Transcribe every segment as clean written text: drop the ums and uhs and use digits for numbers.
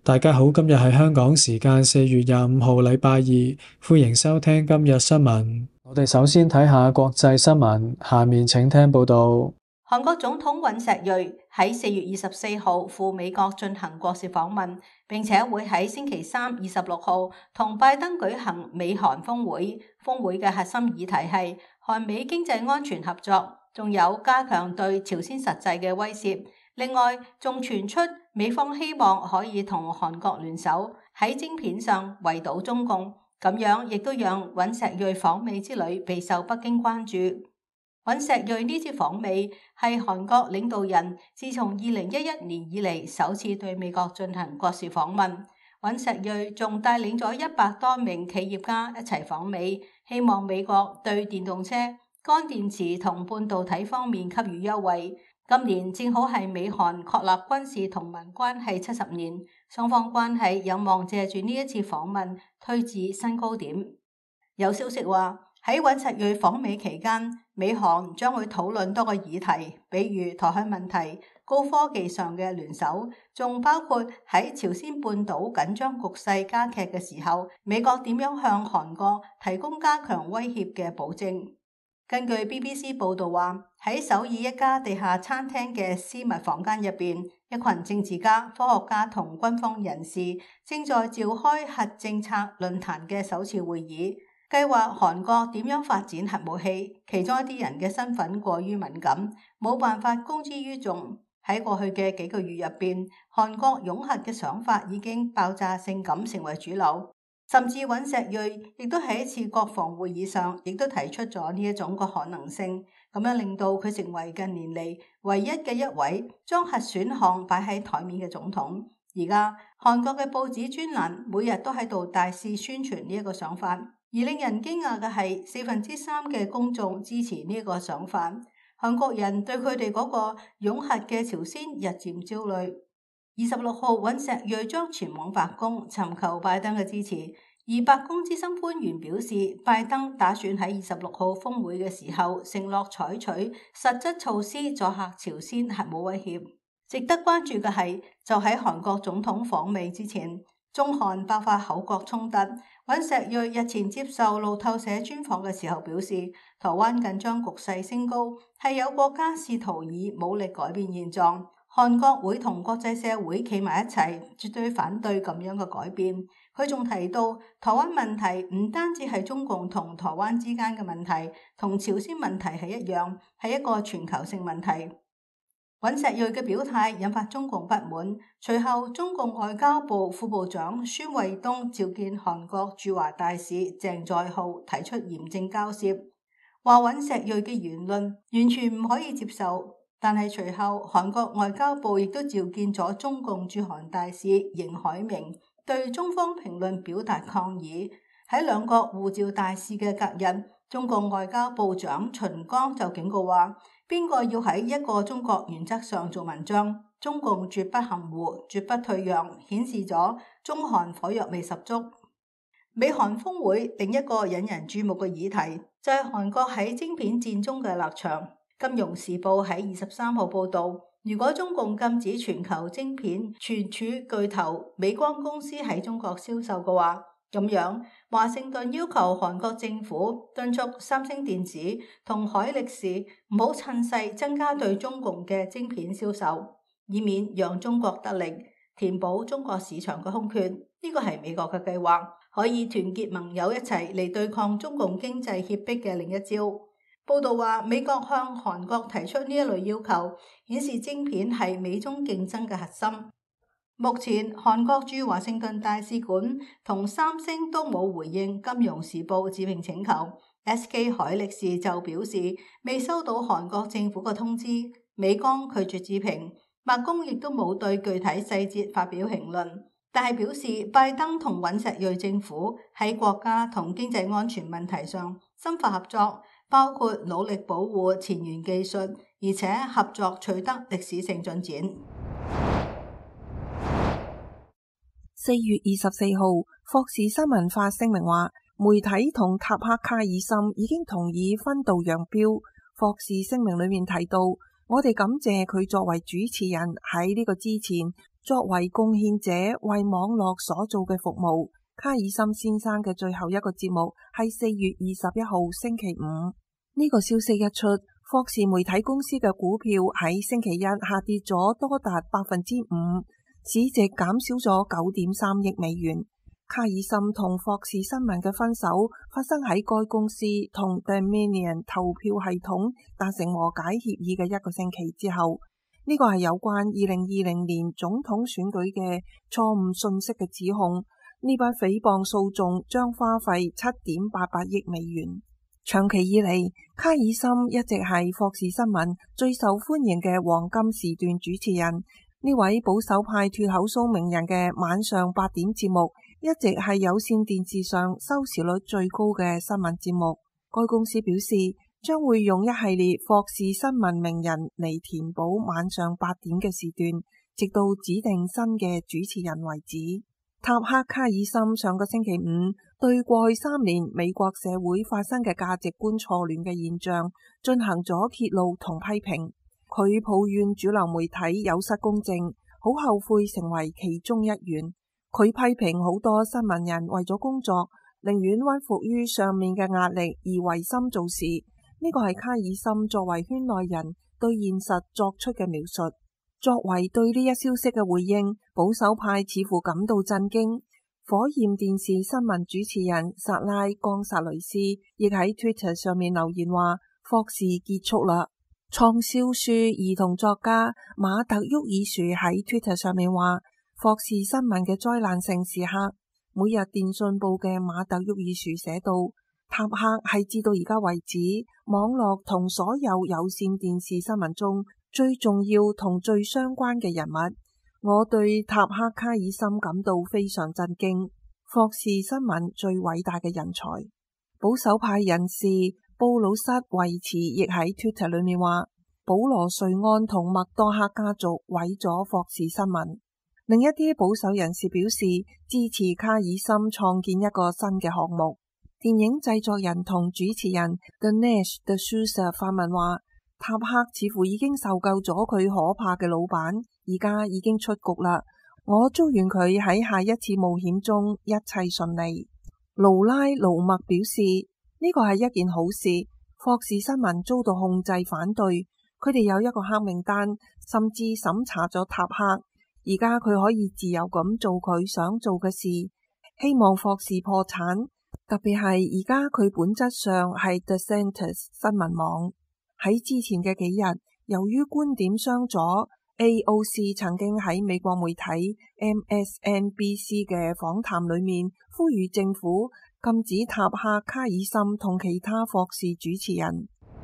大家好，今日係香港時間4月25號，禮拜二，歡迎收聽今日新聞。我哋首先睇下國際新聞，下面請聽報道。 韓國總統尹錫悅喺4月24號赴美國進行國事訪問，並且會喺星期三26號同拜登舉行美韓峰會。峰會嘅核心議題係韓美經濟安全合作，仲有加強對朝鮮實際嘅威懾。另外，仲傳出美方希望可以同韓國聯手喺晶片上圍堵中共，咁樣亦都讓尹錫悅訪美之旅備受北京關注。尹錫悅呢次訪美係韓國領導人自從2011年以嚟首次對美國進行國事訪問。尹錫悅仲帶領咗100多名企業家一齊訪美，希望美國對電動車、乾電池同半導體方面給予優惠。今年正好係美韓確立軍事同盟關係70年，雙方關係有望借住呢一次訪問推至新高點。有消息話喺尹錫悅訪美期間，美韓將會討論多個議題，比如台海問題、高科技上嘅聯手，仲包括喺朝鮮半島緊張局勢加劇嘅時候，美國點樣向韓國提供加強威脅嘅保證。根據 BBC 報道話，喺首爾一家地下餐廳嘅私密房間入邊，一群政治家、科學家同軍方人士正在召開核政策論壇嘅首次會議，計劃韓國點樣發展核武器。其中一啲人嘅身份過於敏感，冇辦法公之於眾。喺過去嘅幾個月入邊，韓國擁核嘅想法已經爆炸性咁成為主流。甚至尹錫悅亦都喺一次國防會議上，亦都提出咗呢一種個可能性，咁樣令到佢成為近年嚟唯一嘅一位將核選項擺喺台面嘅總統。而家韓國嘅報紙專欄每日都喺度大肆宣傳呢一個想法，而令人驚訝嘅係3%嘅公眾支持呢一個想法。韓國人對佢哋嗰個擁核嘅朝鮮日漸焦慮。26號，尹錫悅將前往白宮尋求拜登嘅支持，而白宮資深官員表示，拜登打算喺26號峰會嘅時候承諾採取實質措施阻嚇朝鮮核武威脅。值得關注嘅係，就喺韓國總統訪美之前，中韓爆發口角衝突。尹錫悅日前接受路透社專訪嘅時候表示，台灣緊張局勢升高，係有國家試圖以武力改變現狀。韓國會同國際社會企埋一齊，絕對反對咁樣嘅改變。佢仲提到，台灣問題唔單止係中共同台灣之間嘅問題，同朝鮮問題係一樣，係一個全球性問題。尹錫悅嘅表態引發中共不滿，隨後中共外交部副部長孫衛東召見韓國駐華大使鄭在浩，提出嚴正交涉，話尹錫悅嘅言論完全唔可以接受。但係隨後，韓國外交部亦都召見咗中共駐韓大使邢海明，對中方評論表達抗議。喺兩國互召大使嘅隔日，中共外交部長秦剛就警告話：邊個要喺一個中國原則上做文章，中共絕不含糊，絕不退讓，顯示咗中韓火藥味十足。美韓峰會另一個引人注目嘅議題就係韓國喺晶片戰中嘅立場。金融時報喺23號報道，如果中共禁止全球晶片存儲巨頭美光公司喺中國銷售嘅話，咁樣華盛頓要求韓國政府敦促三星電子同海力士唔好趁勢增加對中共嘅晶片銷售，以免讓中國得利，填補中國市場嘅空缺。呢個係美國嘅計劃，可以團結盟友一齊嚟對抗中共經濟脅迫嘅另一招。報道話，美國向韓國提出呢一類要求，顯示晶片係美中競爭嘅核心。目前，韓國駐華盛頓大使館同三星都冇回應《金融時報》置評請求。SK 海力士就表示未收到韓國政府嘅通知，美光拒絕置評，白宮亦都冇對具體細節發表評論，但係表示拜登同尹錫悅政府喺國家同經濟安全問題上深化合作。包括努力保護前沿技術，而且合作取得歷史性進展。 4月24號，霍士新聞發聲明話，媒體同塔克卡爾森已經同意分道揚鑣。霍士聲明裏面提到，我哋感謝佢作為主持人喺呢個之前作為貢獻者為網絡所做嘅服務，卡爾森先生嘅最後一個節目係4月21號星期五。呢個消息一出，霍士媒體公司嘅股票喺星期一下跌咗多達5%，市值減少咗9.3億美元。卡爾森同霍士新聞嘅分手發生喺該公司同 Dominion 投票系統達成和解協議嘅一個星期之後。呢個係有關2020年總統選舉嘅錯誤信息嘅指控。呢筆誹謗訴訟將花費7.88億美元。長期以嚟，卡爾森一直係霍士新聞最受歡迎嘅黃金時段主持人。呢位保守派脫口騷名人嘅晚上8點節目一直係有線電視上收視率最高嘅新聞節目。該公司表示將會用一系列霍士新聞名人嚟填補晚上8點嘅時段，直到指定新嘅主持人為止。塔克卡爾森上個星期五對過去3年美國社會發生嘅價值觀錯亂嘅現象進行咗揭露同批評。佢抱怨主流媒體有失公正，好後悔成為其中一員。佢批評好多新聞人為咗工作，寧願屈服於上面嘅壓力而違心做事。呢個係卡爾森作為圈內人對現實作出嘅描述。作為對呢一消息嘅回應，保守派似乎感到震驚。火焰電視新聞主持人薩拉岡薩雷斯亦喺 Twitter 上面留言話：霍士結束啦。暢銷書兒童作家馬特沃爾殊喺 Twitter 上面話：霍士新聞嘅災難性時刻。每日電訊報嘅馬特沃爾殊寫道：塔克係至到而家為止網絡同所有有線電視新聞中最重要同最相關嘅人物。我對塔克卡爾森感到非常震驚。霍士新聞最偉大嘅人才。保守派人士布魯塞維茨亦喺 Twitter 裏面話：保羅瑞安同麥多克家族毀咗霍士新聞。另一啲保守人士表示支持卡爾森創建一個新嘅項目。電影製作人同主持人 Dinesh D'Souza 發文話：塔克似乎已經受夠咗佢可怕嘅老闆，而家已經出局啦。我祝願佢喺下一次冒險中一切順利。勞拉盧默表示呢個係一件好事。霍士新聞遭到控制反對，佢哋有一個黑名單，甚至審查咗塔克。而家佢可以自由咁做佢想做嘅事。希望霍士破產，特別係而家佢本質上係 The Centre 新聞網。喺之前嘅幾日，由於觀點相左， AOC 曾經喺美國媒體 MSNBC 嘅訪談裏面呼籲政府禁止塔克卡爾森同其他霍士主持人。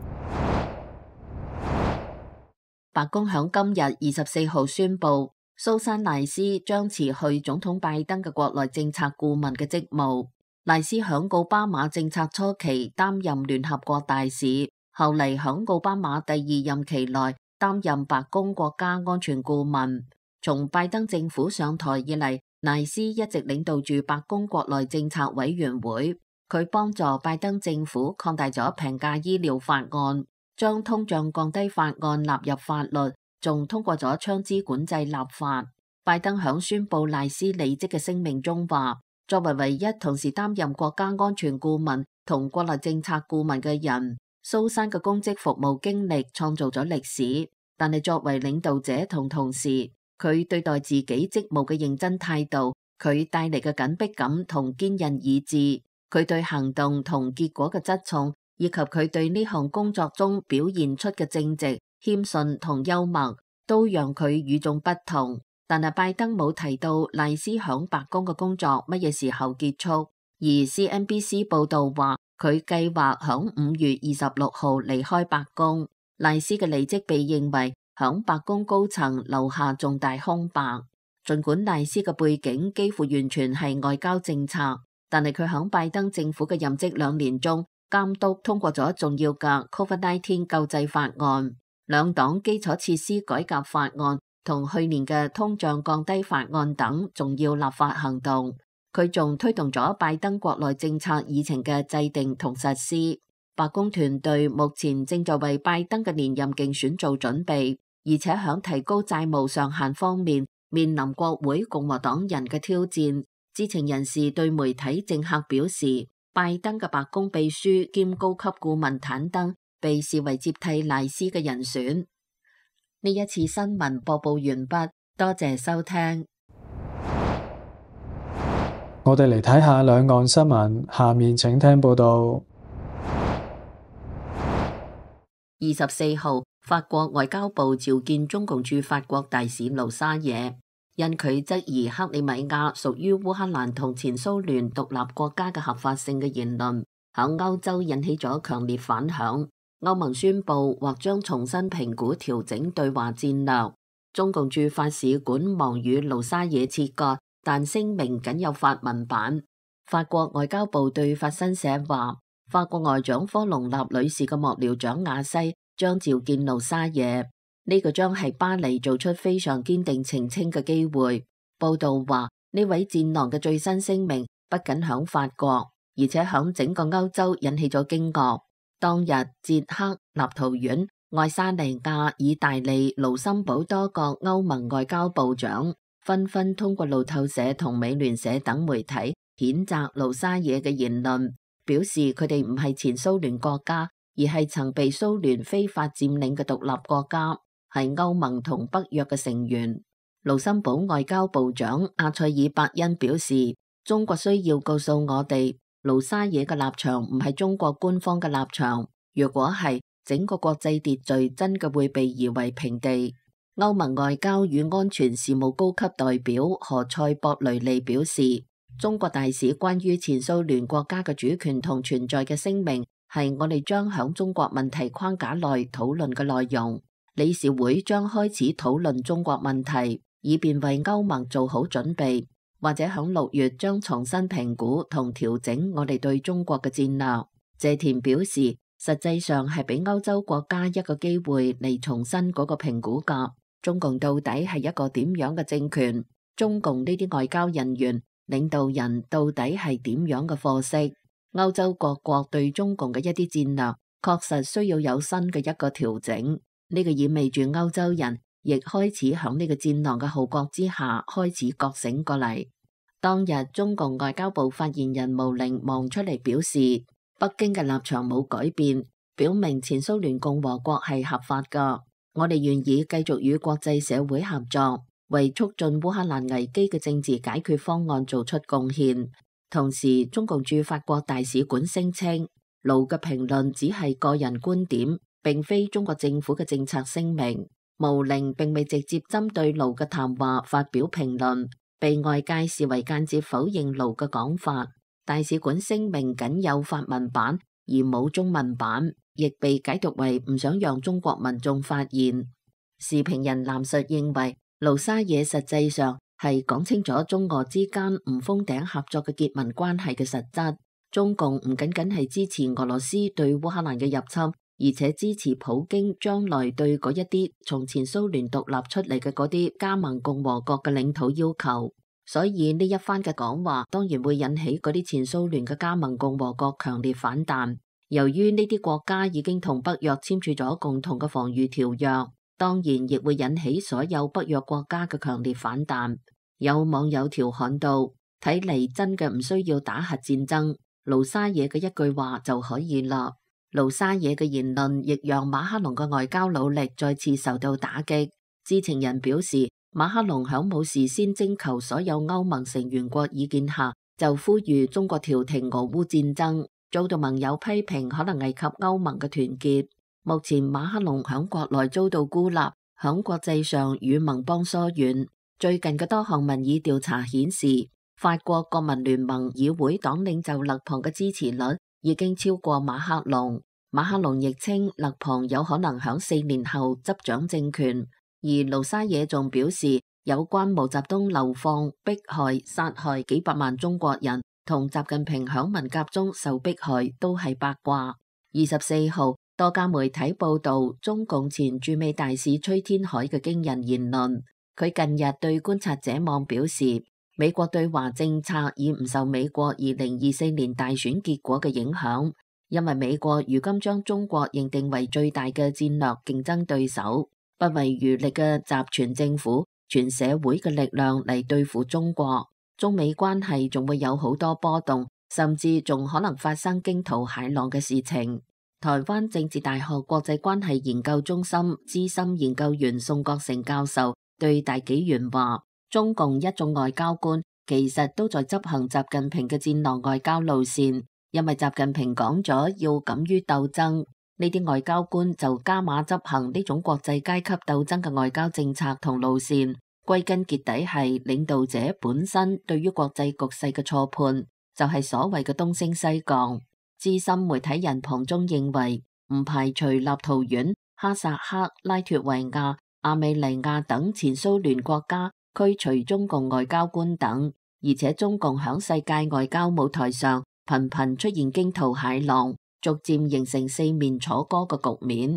白宮響今日24號宣布，蘇珊賴斯將辭去總統拜登嘅國內政策顧問嘅職務。賴斯響奧巴馬政策初期擔任聯合國大使，後嚟響奧巴馬第2任期內擔任白宮國家安全顧問。從拜登政府上台以嚟，賴斯一直領導住白宮國內政策委員會。佢幫助拜登政府擴大咗平價醫療法案，將通脹降低法案納入法律，仲通過咗槍支管制立法。拜登響宣布賴斯離職嘅聲明中話：作為唯一同時擔任國家安全顧問同國內政策顧問嘅人，蘇珊嘅公職服務經歷創造咗歷史。但係作為領導者同同事，佢對待自己職務嘅認真態度，佢帶嚟嘅緊迫感同堅韌意志，佢對行動同結果嘅側重，以及佢對呢項工作中表現出嘅正直、謙遜同幽默，都讓佢與眾不同。但係拜登冇提到賴斯響白宮嘅工作乜嘢時候結束，而 CNBC 報道話佢計劃響5月26號離開白宮。賴斯嘅離職被認為響白宮高層留下重大空白。儘管賴斯嘅背景幾乎完全係外交政策，但係佢響拜登政府嘅任職2年中，監督通過咗重要嘅 COVID-19 救濟法案、兩黨基礎設施改革法案同去年嘅通脹降低法案等重要立法行動。佢仲推動咗拜登國內政策議程嘅制定同實施。白宮團隊目前正在為拜登嘅連任競選做準備，而且響提高債務上限方面， 面臨國會共和黨人嘅挑戰。知情人士對媒體政客表示，拜登嘅白宮秘書兼高級顧問坦登被視為接替賴斯嘅人選。呢一次新聞播報完畢，多謝收聽。 我哋嚟睇下兩岸新聞，下面請聽報道。 24號，法國外交部召見中共駐法國大使盧沙野，因佢質疑克里米亞屬於烏克蘭同前蘇聯獨立國家嘅合法性嘅言論，喺歐洲引起咗強烈反響。歐盟宣布或將重新評估調整對華戰略。中共駐法使館忙與盧沙野切割，但聲明僅有法文版。法國外交部對法新社話，法國外長科隆納女士嘅幕僚長亞西將召見盧沙野，呢個將係巴黎做出非常堅定澄清嘅機會。報道話，呢位戰狼嘅最新聲明不僅響法國，而且響整個歐洲引起咗驚愕。當日，捷克、立陶宛、愛沙尼亞、意大利、盧森堡多個歐盟外交部長紛紛通過路透社同美聯社等媒體譴責盧沙野嘅言論，表示佢哋唔係前蘇聯國家，而係曾被蘇聯非法佔領嘅獨立國家，係歐盟同北約嘅成員。盧森堡外交部長阿塞爾伯恩表示，中國需要告訴我哋，盧沙野嘅立場唔係中國官方嘅立場，如果係，整個國際秩序真嘅會被夷為平地。歐盟外交與安全事務高級代表何塞博雷利表示，中國大使關於前蘇聯國家嘅主權同存在嘅聲明係我哋將響中國問題框架內討論嘅內容。理事會將開始討論中國問題，以便為歐盟做好準備，或者響6月將重新評估同調整我哋對中國嘅戰略。謝田表示，實際上係俾歐洲國家一個機會嚟重新嗰個評估㗎。中共到底係一個點樣嘅政權？中共呢啲外交人員、領導人到底係點樣嘅貨色？歐洲各國對中共嘅一啲戰略確實需要有新嘅一個調整。呢個意味住歐洲人亦開始響呢個戰狼嘅號角之下開始覺醒過嚟。當日中共外交部發言人毛寧望出嚟表示，北京嘅立場冇改變，表明前蘇聯共和國係合法㗎。我哋願意繼續與國際社會合作，為促進烏克蘭危機嘅政治解決方案做出貢獻。同時，中共駐法國大使館聲稱，盧嘅評論只係個人觀點，並非中國政府嘅政策聲明。毛寧並未直接針對盧嘅談話發表評論，被外界視為間接否認盧嘅講法。大使館聲明僅有法文版而冇中文版，亦被解讀為唔想讓中國民眾發言。時評人藍述認為，盧沙野實際上係講清楚中俄之間唔封頂合作嘅結盟關係嘅實質。中共唔僅僅係支持俄羅斯對烏克蘭嘅入侵，而且支持普京將來對嗰一啲從前蘇聯獨立出嚟嘅嗰啲加盟共和國嘅領土要求。所以呢一番嘅講話當然會引起嗰啲前蘇聯嘅加盟共和國強烈反彈。由於呢啲國家已經同北約簽署咗共同嘅防禦條約，當然亦會引起所有北約國家嘅強烈反彈。有網友調侃道，睇嚟真嘅唔需要打核戰爭，盧沙野嘅一句話就可以啦。盧沙野嘅言論亦讓馬克龍嘅外交努力再次受到打擊。知情人表示，馬克龍響冇事先徵求所有歐盟成員國意見下，就呼籲中國調停俄烏戰爭，遭到盟友批評可能危及歐盟嘅團結。目前馬克龍響國內遭到孤立，響國際上與盟邦疏遠。最近嘅多項民意調查顯示，法國國民聯盟議會黨領袖勒龐嘅支持率已經超過馬克龍。馬克龍亦稱勒龐有可能響4年後執掌政權。而盧沙野仲表示，有關毛澤東流放、迫害、殺害幾百萬中國人同習近平響文革中受迫害都係八卦。24號，多家媒體報道中共前駐美大使崔天凱嘅驚人言論。佢近日對觀察者網表示，美國對華政策已唔受美國2024年大選結果嘅影響，因為美國如今將中國認定為最大嘅戰略競爭對手。不遺餘力嘅集權政府全社會嘅力量嚟對付中國，中美關係仲會有好多波動，甚至仲可能發生驚濤駭浪嘅事情。台灣政治大學國際關係研究中心資深研究員宋國成教授對大紀元話：中共一眾外交官其實都在執行習近平嘅戰狼外交路線，因為習近平講咗要敢於鬥爭，呢啲外交官就加碼執行呢種國際階級鬥爭嘅外交政策同路線。歸根結底係領導者本身對於國際局勢嘅錯判，就係所謂嘅東升西降。資深媒體人龐中認為，唔排除立陶宛、哈薩克、拉脫維亞、亞美尼亞等前蘇聯國家驅除中共外交官等，而且中共響世界外交舞台上頻頻出現驚濤駭浪，逐漸形成四面楚歌嘅局面。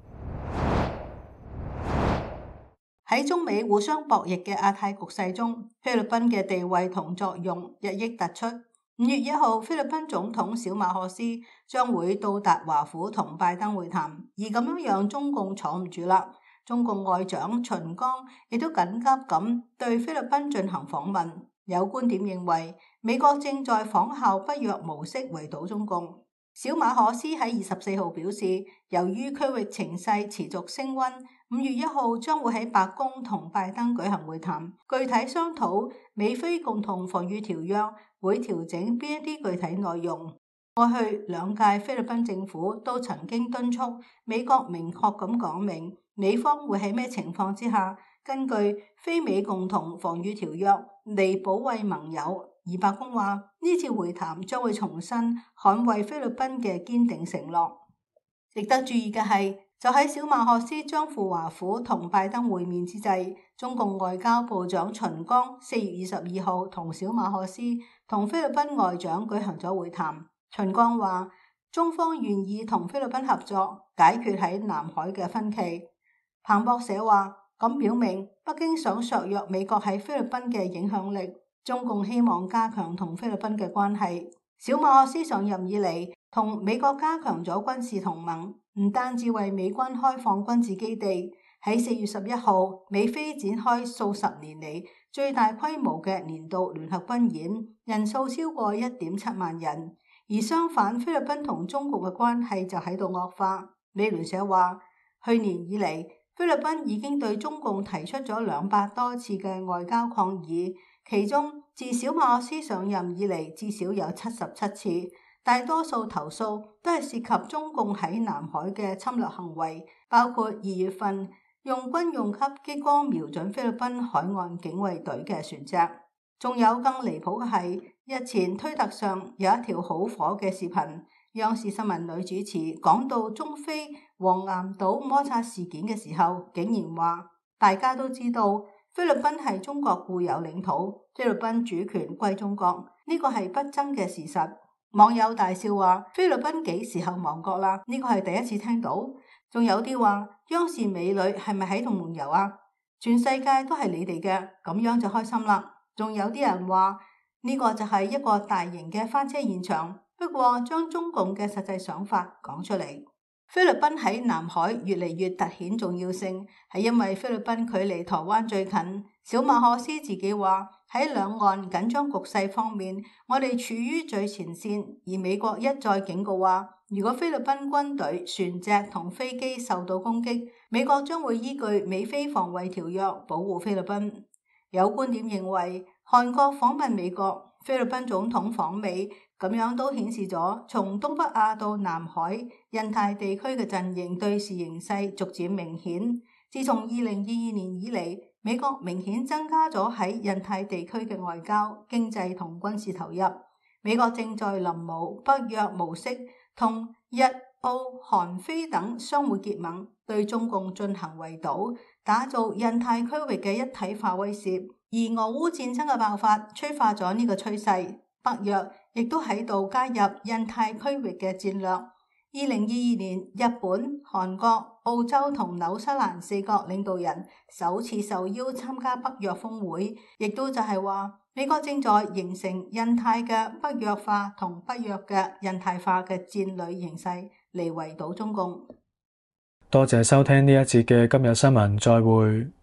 喺中美互相博弈嘅亞太局勢中，菲律賓嘅地位同作用日益突出。5月1號，菲律賓總統小馬可斯將會到達華府同拜登會談，而咁樣讓中共坐唔住啦。中共外長秦剛亦都緊急咁對菲律賓進行訪問。有觀點認為，美國正在仿效北約模式圍堵中共。小馬可斯喺24號表示，由於區域情勢持續升溫，5月1號將會喺白宮同拜登舉行會談，具體商討美菲共同防禦條約會調整邊一啲具體內容。過去兩屆菲律賓政府都曾經敦促美國明確咁講明，美方會喺咩情況之下根據非美共同防禦條約嚟保衛盟友。而白宮話呢次會談將會重新捍衛菲律賓嘅堅定承諾。值得注意嘅係，就喺小馬可斯將赴華府同拜登會面之際，中共外交部長秦剛4月22號同小馬可斯同菲律賓外長舉行咗會談。秦剛話中方願意同菲律賓合作解決喺南海嘅分歧。彭博社話咁表明北京想削弱美國喺菲律賓嘅影響力。中共希望加強同菲律賓嘅關係。小馬可斯上任以嚟，同美國加強咗軍事同盟，唔單止為美軍開放軍事基地。喺4月11號，美菲展開數十年嚟最大規模嘅年度聯合軍演，人數超過1.7萬人。而相反，菲律賓同中國嘅關係就喺度惡化。美聯社話，去年以嚟，菲律賓已經對中共提出咗200多次嘅外交抗議。其中，自小馬可斯上任以嚟，至少有77次，大多數投訴都係涉及中共喺南海嘅侵略行為，包括2月份用軍用級激光瞄準菲律賓海岸警衛隊嘅船隻。仲有更離譜嘅係，日前推特上有一條好火嘅視頻，央視新聞女主持講到中菲黃岩島摩擦事件嘅時候，竟然話大家都知道菲律賓係中國固有領土，菲律賓主權歸中國，呢個係不爭嘅事實。網友大笑話，菲律賓幾時候亡國啦？呢個係第一次聽到。仲有啲話，央視美女係咪喺度夢遊啊？全世界都係你哋嘅，咁樣就開心啦。仲有啲人話呢個就係一個大型嘅翻車現場，不過將中共嘅實際想法講出嚟。菲律賓喺南海越嚟越凸顯重要性，係因為菲律賓距離台灣最近。小馬可斯自己話喺兩岸緊張局勢方面，我哋處於最前線。而美國一再警告話，如果菲律賓軍隊、船隻同飛機受到攻擊，美國將會依據美菲防衛條約保護菲律賓。有觀點認為，韓國訪問美國，菲律賓總統訪美，咁樣都顯示咗從東北亞到南海、印太地區嘅陣營對峙形勢逐漸明顯。自從2022年以嚟，美國明顯增加咗喺印太地區嘅外交、經濟同軍事投入。美國正在臨摹北約模式，同日、澳、韓、菲等相互結盟，對中共進行圍堵，打造印太區域嘅一體化威懾。而俄烏戰爭嘅爆發催化咗呢個趨勢，北約亦都喺度加入印太區域嘅戰略。2022年，日本、韓國、澳洲同紐西蘭4國領導人首次受邀參加北約峰會，亦都就係話美國正在形成印太嘅北約化同北約嘅印太化嘅戰略形勢嚟圍堵中共。 多謝收聽呢一節嘅今日新聞，再會。